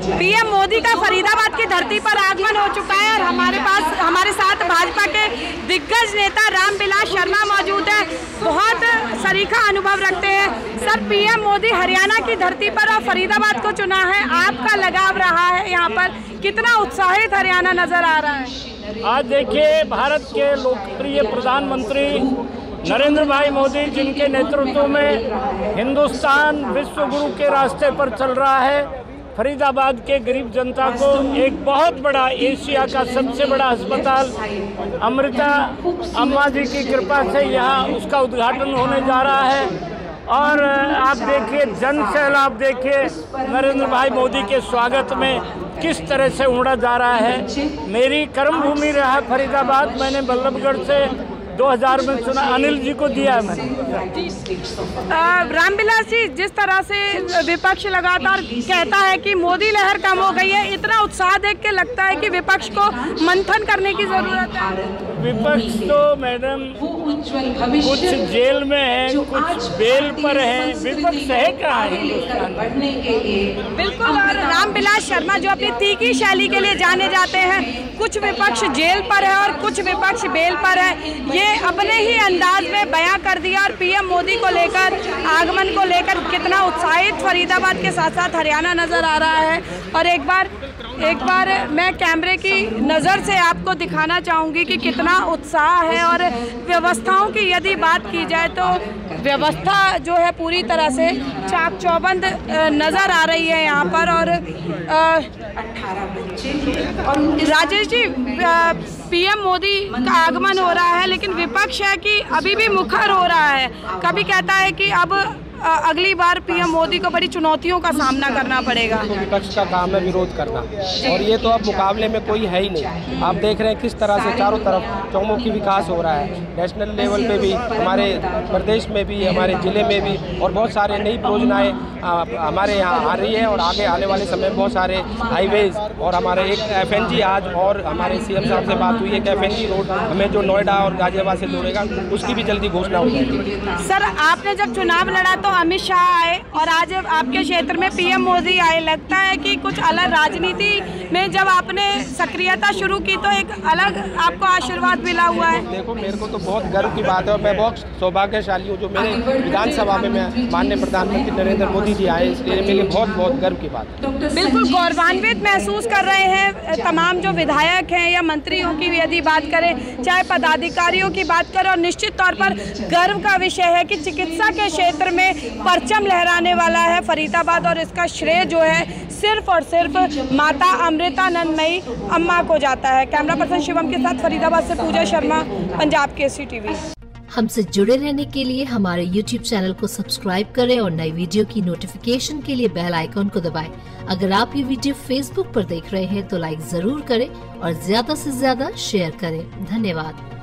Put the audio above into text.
PM Modi का फरीदाबाद की धरती पर आगमन हो चुका है और हमारे साथ भाजपा के दिग्गज नेता रामविलास शर्मा मौजूद है। बहुत सरीखा अनुभव रखते हैं सर। पीएम मोदी हरियाणा की धरती पर और फरीदाबाद को चुना है, आपका लगाव रहा है यहाँ पर, कितना उत्साहित हरियाणा नजर आ रहा है? आज देखिए, भारत के लोकप्रिय प्रधानमंत्री नरेंद्र भाई मोदी, जिनके नेतृत्व में हिंदुस्तान विश्व गुरु के रास्ते पर चल रहा है, फरीदाबाद के गरीब जनता को एक बहुत बड़ा, एशिया का सबसे बड़ा अस्पताल अमृता अम्मा जी की कृपा से यहाँ उसका उद्घाटन होने जा रहा है। और आप देखिए, जन सैलाब देखिए नरेंद्र भाई मोदी के स्वागत में किस तरह से उमड़ा जा रहा है। मेरी कर्म भूमि रहा फरीदाबाद, मैंने बल्लभगढ़ से 2000 में चुना, अनिल जी को दिया है मैंने। रामविलास जी, जिस तरह से विपक्ष लगातार कहता है कि मोदी लहर कम हो गई है, इतना उत्साह देख के लगता है कि विपक्ष को मंथन करने की जरूरत है। विपक्ष तो मैडम कुछ जेल में है, कुछ बेल पर है, विपक्ष है कहाँ है? बिल्कुल। और रामविलास शर्मा जो अपनी तीखी शैली के लिए जाने जाते हैं, कुछ विपक्ष जेल पर है और कुछ विपक्ष बेल पर है, ये अपने ही अंदाज में बयां कर दिया। और पीएम मोदी को लेकर, आगमन को लेकर कितना उत्साहित फरीदाबाद के साथ साथ हरियाणा नजर आ रहा है। और एक बार मैं कैमरे की नज़र से आपको दिखाना चाहूँगी कि कितना उत्साह है। और व्यवस्थाओं की यदि बात की जाए तो व्यवस्था जो है पूरी तरह से चाक चौबंद नज़र आ रही है यहाँ पर। और राजेश जी, पीएम मोदी का आगमन हो रहा है, लेकिन विपक्ष है कि अभी भी मुखर हो रहा है। कभी कहता है कि अब अगली बार पीएम मोदी को बड़ी चुनौतियों का सामना करना पड़ेगा। तो विपक्ष का काम है विरोध करना, और ये तो अब मुकाबले में कोई है ही नहीं। आप देख रहे हैं किस तरह से चारों तरफ चौमुखी विकास हो रहा है। नेशनल लेवल पे भी, हमारे प्रदेश में भी, हमारे ज़िले में भी, और बहुत सारे नई परियोजनाएँ हमारे यहाँ आ रही है। और आगे आने वाले समय बहुत सारे हाईवेज, और हमारे एक FNG आज और हमारे CM साहब से बात हुई है कि FNG रोड हमें जो नोएडा और गाजियाबाद से जोड़ेगा, उसकी भी जल्दी घोषणा हो जाएगी। सर, आपने जब चुनाव लड़ा तो अमित शाह आए और आज आपके क्षेत्र में पीएम मोदी आए। लगता है कि कुछ अलग राजनीति में जब आपने सक्रियता शुरू की तो एक अलग आपको आशीर्वाद मिला हुआ है। देखो, मेरे को तो बहुत गर्व की बात है और मैं बहुत सौभाग्यशाली हूँ जो मेरे विधानसभा में माननीय प्रधानमंत्री नरेंद्र मोदी जी आए, इसलिए मेरे लिए बहुत गर्व की बात है। बिल्कुल गौरवान्वित महसूस कर रहे हैं तमाम जो विधायक हैं या मंत्रियों की यदि बात करें, चाहे पदाधिकारियों की बात करें। और निश्चित तौर पर गर्व का विषय है कि चिकित्सा के क्षेत्र में परचम लहराने वाला है फरीदाबाद, और इसका श्रेय जो है सिर्फ और सिर्फ माता अमृतानंदमयी अम्मा को जाता है। कैमरा पर्सन शिवम के साथ फरीदाबाद से पूजा शर्मा, पंजाब केसरी टीवी। हमसे जुड़े रहने के लिए हमारे YouTube चैनल को सब्सक्राइब करें और नई वीडियो की नोटिफिकेशन के लिए बेल आइकॉन को दबाएं। अगर आप ये वीडियो Facebook पर देख रहे हैं तो लाइक जरूर करें और ज्यादा से ज्यादा शेयर करें। धन्यवाद।